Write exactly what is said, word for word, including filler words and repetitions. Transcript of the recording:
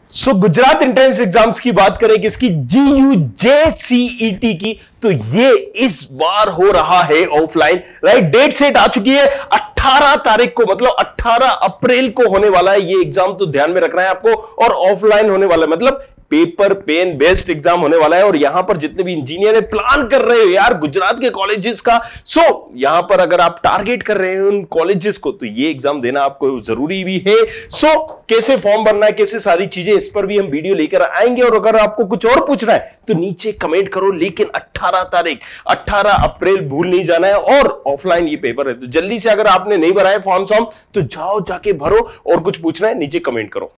सो so, Gujarat entrance exams की बात करें किसकी, जी you J C E T की, तो ये इस बार हो रहा है ऑफलाइन, राइट। डेट सेट आ चुकी है अठारह तारीख को, मतलब अठारह अप्रैल को होने वाला है ये एग्जाम, तो ध्यान में रखना है आपको। और ऑफलाइन होने वाला है, मतलब पेपर पेन बेस्ड एग्जाम होने वाला है। और यहां पर जितने भी इंजीनियर है प्लान कर रहे हो यार गुजरात के कॉलेजेस का, सो यहां पर अगर आप टारगेट कर रहे हो उन कॉलेजेस को, तो ये एग्जाम देना आपको जरूरी भी है। सो कैसे फॉर्म भरना है, कैसे सारी चीजें, इस पर भी हम वीडियो लेकर आएंगे। और अगर आपको कुछ और पूछना है तो नीचे कमेंट करो, लेकिन अठारह तारीख अठारह अप्रैल भूल नहीं जाना है। और ऑफलाइन ये पेपर है, तो जल्दी से अगर आपने नहीं भरा है फॉर्म सॉर्म तो जाओ जाके भरो। और कुछ पूछना है नीचे कमेंट करो।